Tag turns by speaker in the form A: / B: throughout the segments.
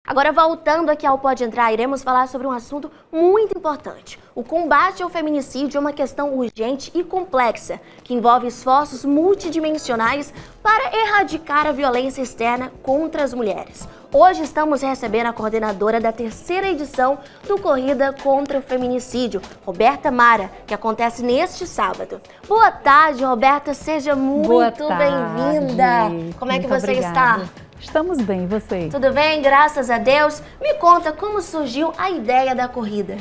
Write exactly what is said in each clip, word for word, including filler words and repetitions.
A: Agora, voltando aqui ao Pode Entrar, iremos falar sobre um assunto muito importante. O combate ao feminicídio é uma questão urgente e complexa, que envolve esforços multidimensionais para erradicar a violência externa contra as mulheres. Hoje estamos recebendo a coordenadora da terceira edição do Corrida contra o Feminicídio, Roberta Mara, que acontece neste sábado. Boa tarde, Roberta, seja muito bem-vinda. Como é que você está?
B: Estamos bem, e você?
A: Tudo bem, graças a Deus. Me conta como surgiu a ideia da corrida.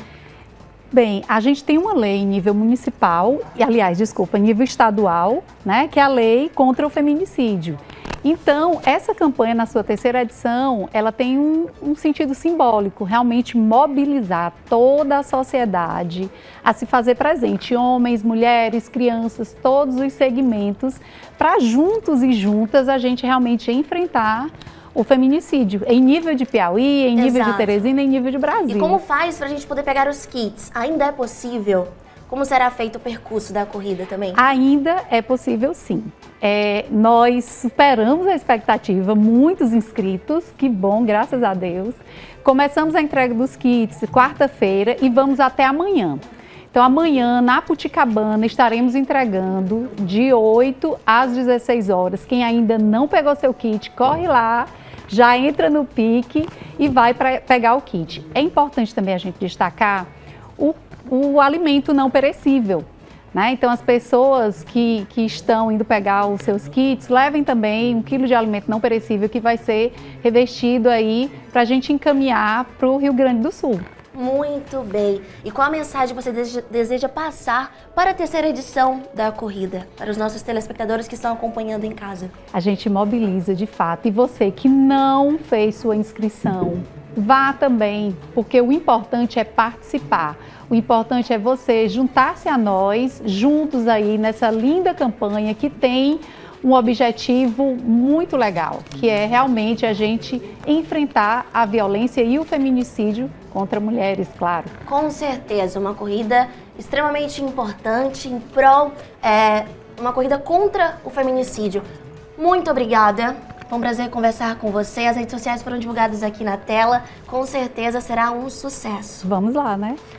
B: Bem, a gente tem uma lei em nível municipal, e aliás, desculpa, em nível estadual, né, que é a lei contra o feminicídio. Então, essa campanha, na sua terceira edição, ela tem um, um sentido simbólico, realmente mobilizar toda a sociedade a se fazer presente, homens, mulheres, crianças, todos os segmentos, para juntos e juntas a gente realmente enfrentar o feminicídio, em nível de Piauí, em nível
A: Exato.
B: de Teresina, em nível de Brasil.
A: E como faz para a gente poder pegar os kits? Ainda é possível? Como será feito o percurso da corrida também?
B: Ainda é possível, sim. É, nós superamos a expectativa, muitos inscritos, que bom, graças a Deus. Começamos a entrega dos kits quarta-feira e vamos até amanhã. Então, amanhã, na Puticabana, estaremos entregando de oito às dezesseis horas. Quem ainda não pegou seu kit, corre lá, já entra no pique e vai para pegar o kit. É importante também a gente destacar o, o alimento não perecível, né? Então, as pessoas que, que estão indo pegar os seus kits, levem também um quilo de alimento não perecível que vai ser revestido aí para a gente encaminhar para o Rio Grande do Sul.
A: Muito bem. E qual a mensagem você deseja, deseja passar para a terceira edição da corrida, para os nossos telespectadores que estão acompanhando em casa?
B: A gente mobiliza de fato. E você que não fez sua inscrição, vá também, porque o importante é participar. O importante é você juntar-se a nós, juntos aí nessa linda campanha que tem um objetivo muito legal, que é realmente a gente enfrentar a violência e o feminicídio contra mulheres, claro.
A: Com certeza, uma corrida extremamente importante em prol, é, uma corrida contra o feminicídio. Muito obrigada. Foi um prazer conversar com você. As redes sociais foram divulgadas aqui na tela. Com certeza será um sucesso.
B: Vamos lá, né?